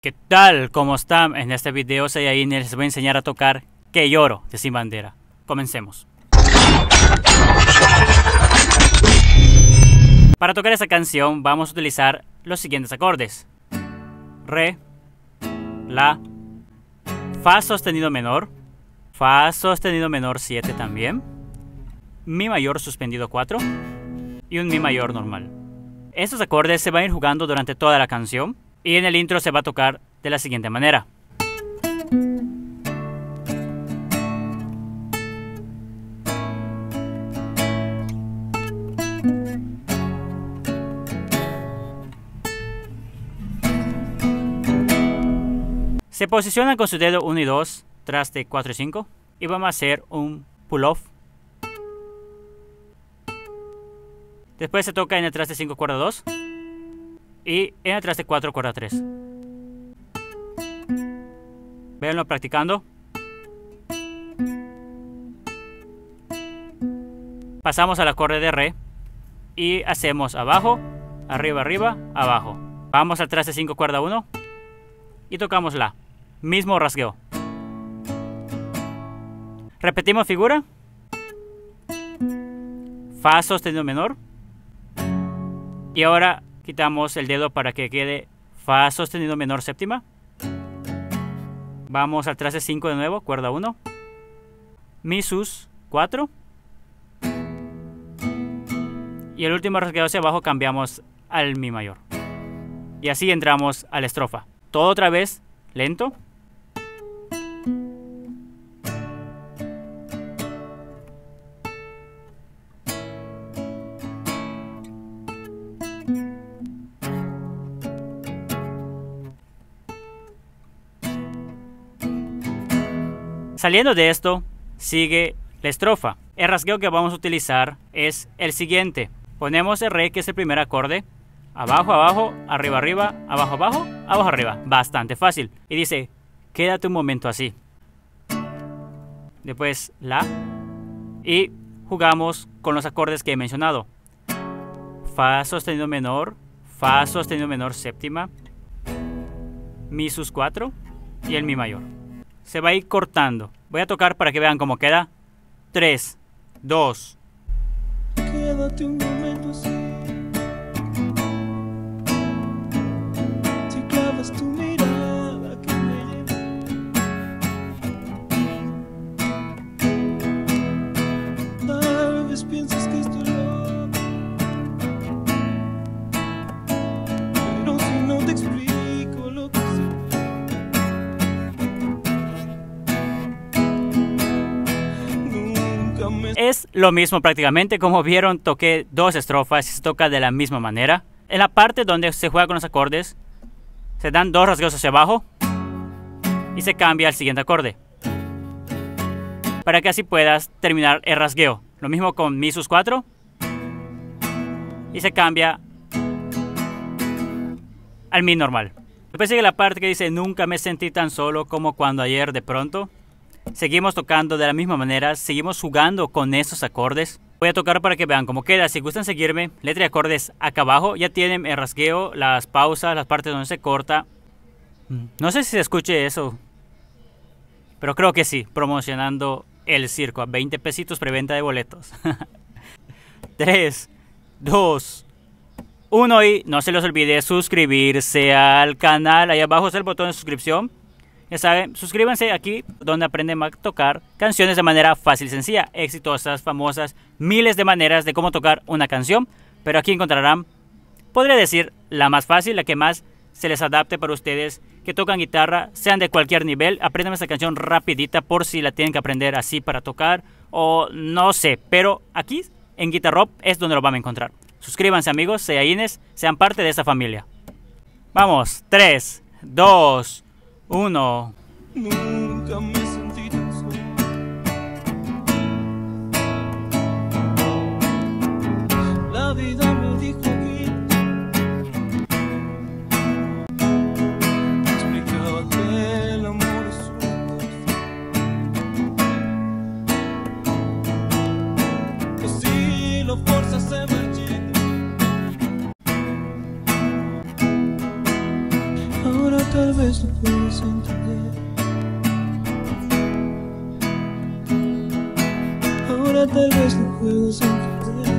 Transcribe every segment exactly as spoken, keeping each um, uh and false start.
¿Qué tal? ¿Cómo están? En este video Saiyajines les voy a enseñar a tocar Que Lloro de Sin Bandera. Comencemos. Para tocar esta canción vamos a utilizar los siguientes acordes: Re, La, Fa sostenido menor, Fa sostenido menor siete también, Mi mayor suspendido cuatro y un Mi mayor normal. Estos acordes se van a ir jugando durante toda la canción y en el intro se va a tocar de la siguiente manera. Se posicionan con su dedo uno y dos, traste cuatro y cinco, y vamos a hacer un pull-off. Después se toca en el traste cinco, cuerda dos, y en el traste cuatro, cuerda tres. Véanlo practicando. Pasamos al acorde de Re y hacemos abajo, arriba, arriba, abajo. Vamos al traste cinco, cuerda uno y tocamos La. Mismo rasgueo. Repetimos figura. Fa sostenido menor. Y ahora quitamos el dedo para que quede Fa sostenido menor séptima. Vamos al traste cinco de nuevo, cuerda uno. Mi sus cuatro. Y el último rasgueo hacia abajo cambiamos al Mi mayor. Y así entramos a la estrofa. Todo otra vez, lento. Saliendo de esto, sigue la estrofa. El rasgueo que vamos a utilizar es el siguiente. Ponemos el Re, que es el primer acorde. Abajo, abajo, arriba, arriba, abajo, abajo, abajo, arriba. Bastante fácil. Y dice, quédate un momento así. Después La. Y jugamos con los acordes que he mencionado. Fa sostenido menor, Fa sostenido menor séptima, Mi sus cuatro y el Mi mayor. Se va a ir cortando. Voy a tocar para que vean cómo queda. tres, dos. Quédate un momento así. Si clavas tu mirada que me lleva. Tal vez piensas que estoy loco, pero si no te explico lo que sé. Es lo mismo prácticamente. Como vieron, toqué dos estrofas y se toca de la misma manera. En la parte donde se juega con los acordes, se dan dos rasgueos hacia abajo y se cambia al siguiente acorde, para que así puedas terminar el rasgueo. Lo mismo con Mi sus cuatro y se cambia al Mi normal. Después sigue la parte que dice, nunca me sentí tan solo como cuando ayer de pronto. Seguimos tocando de la misma manera, seguimos jugando con esos acordes. Voy a tocar para que vean cómo queda. Si gustan seguirme, letra y acordes acá abajo. Ya tienen el rasgueo, las pausas, las partes donde se corta. No sé si se escuche eso, pero creo que sí. Promocionando el circo a veinte pesitos, preventa de boletos. tres, dos, uno y no se les olvide suscribirse al canal. Ahí abajo está el botón de suscripción. Ya saben, suscríbanse aquí donde aprenden a tocar canciones de manera fácil y sencilla, exitosas, famosas, miles de maneras de cómo tocar una canción, pero aquí encontrarán, podría decir, la más fácil, la que más se les adapte para ustedes que tocan guitarra, sean de cualquier nivel. Aprendan esta canción rapidita por si la tienen que aprender así para tocar o no sé, pero aquí en Guitar Rock es donde lo van a encontrar. Suscríbanse amigos, Saiyajines, sean parte de esta familia. Vamos, tres, dos, uno. Nunca me sentí tan solo. La vida me dijo aquí. Explicaba que el amor es una cosa que si lo forzas se marchita. Ahora tal vez vez no puedes entender. Ahora tal vez no puedes entender.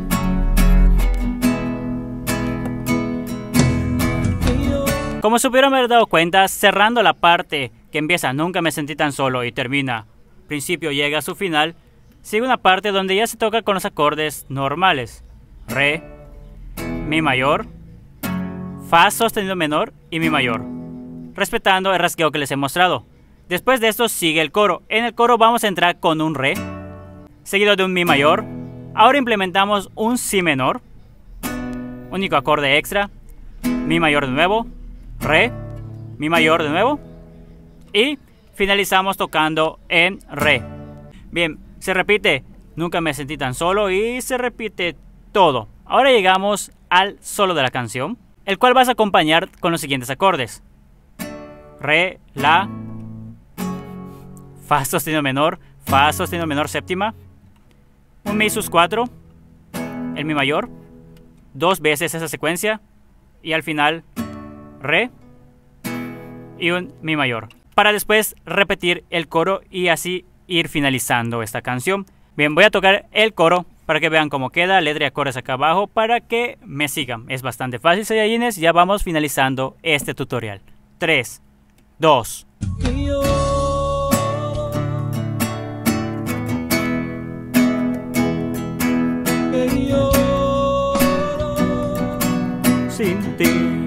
Que yo Como se hubieran haber dado cuenta, cerrando la parte que empieza nunca me sentí tan solo y termina principio llega a su final, sigue una parte donde ya se toca con los acordes normales: re, mi mayor, fa sostenido menor y mi mayor, respetando el rasgueo que les he mostrado. Después de esto sigue el coro. En el coro vamos a entrar con un re, seguido de un mi mayor. Ahora implementamos un si menor, único acorde extra, mi mayor de nuevo, re, mi mayor de nuevo y finalizamos tocando en re. Bien, se repite nunca me sentí tan solo y se repite todo. Ahora llegamos al solo de la canción, el cual vas a acompañar con los siguientes acordes: re, la, fa sostenido menor, fa sostenido menor séptima, un mi sus cuatro, el mi mayor, dos veces esa secuencia y al final re y un mi mayor, para después repetir el coro y así ir finalizando esta canción. Bien, voy a tocar el coro para que vean cómo queda, letra y acordes acá abajo para que me sigan. Es bastante fácil, Saiyajines. Ya vamos finalizando este tutorial. tres, dos. que yo que yo Sin ti.